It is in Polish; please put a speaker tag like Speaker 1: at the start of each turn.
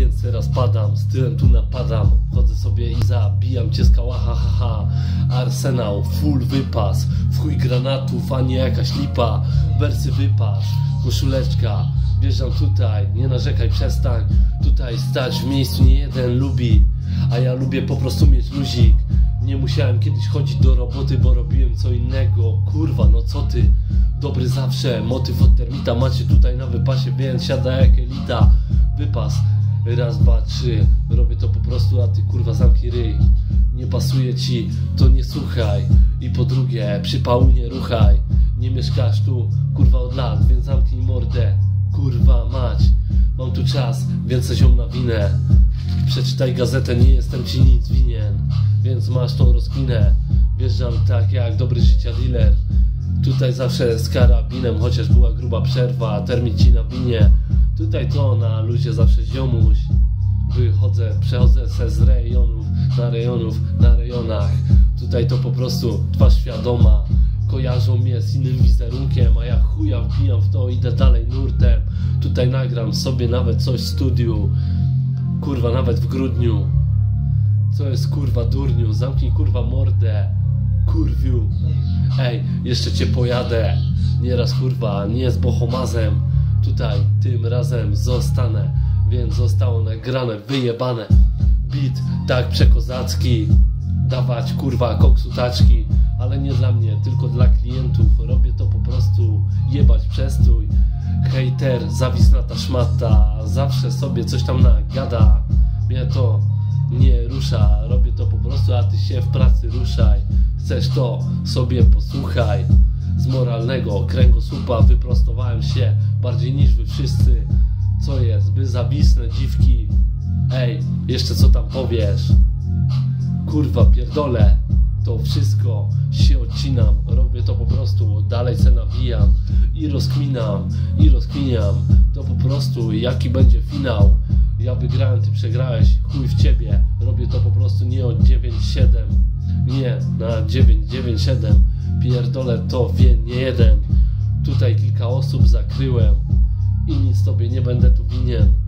Speaker 1: więc teraz padam, z tyłem tu napadam. Wchodzę sobie i zabijam cię z kałacha, ha, ha. Arsenał, full wypas, w chuj granatów, a nie jakaś lipa. Wersy wypas, koszuleczka, wjeżdżam tutaj, nie narzekaj, przestań. Tutaj stać w miejscu nie jeden lubi, a ja lubię po prostu mieć luzik. Nie musiałem kiedyś chodzić do roboty, bo robiłem co innego. Kurwa, no co ty? Dobry zawsze, motyw od termita macie tutaj na wypasie, więc siada jak elita. Wypas, raz, dwa, trzy. Robię to po prostu, a ty kurwa zamknij ryj. Nie pasuje ci, to nie słuchaj. I po drugie, przypału nie ruchaj. Nie mieszkasz tu, kurwa, od lat, więc zamknij mordę. Kurwa mać, mam tu czas, więc coś ją nawinę. Przeczytaj gazetę, nie jestem ci nic winien, więc masz tą rozkminę. Wjeżdżam tak jak dobry życia dealer. Tutaj zawsze z karabinem, chociaż była gruba przerwa, termin ci nawinie. Tutaj to na luzie zawsze ziomuś. Wychodzę, przechodzę se z rejonów, na rejonach. Tutaj to po prostu twarz świadoma. Kojarzą mnie z innym wizerunkiem, a ja chuja wbijam w to, idę dalej nurtem. Tutaj nagram sobie nawet coś w studiu. Kurwa, nawet w grudniu. Co jest kurwa durniu? Zamknij kurwa mordę. Kurwiu. Ej, jeszcze cię pojadę. Nieraz kurwa, nie z bohomazem. Tutaj tym razem zostanę, więc zostało nagrane, wyjebane. Beat tak przekozacki. Dawać kurwa koksu taczki. Ale nie dla mnie, tylko dla klientów. Robię to po prostu, jebać przestój. Hejter, zawisnata szmata, zawsze sobie coś tam nagada. Mnie to nie rusza, robię to po prostu, a ty się w pracy ruszaj. Chcesz to, sobie posłuchaj. Z moralnego kręgosłupa wyprostowałem się bardziej niż wy wszyscy. Co jest, by zawisnę dziwki? Ej, jeszcze co tam powiesz? Kurwa pierdolę, to wszystko się odcinam. Robię to po prostu, dalej se nawijam. I rozkminiam. To po prostu, jaki będzie finał. Ja wygrałem, ty przegrałeś, chuj w ciebie. Robię to po prostu nie od 9-7. Nie, na 9-9-7. Pierdolę to, wie nie jeden. Tutaj kilka osób zakryłem i nic tobie nie będę tu winien.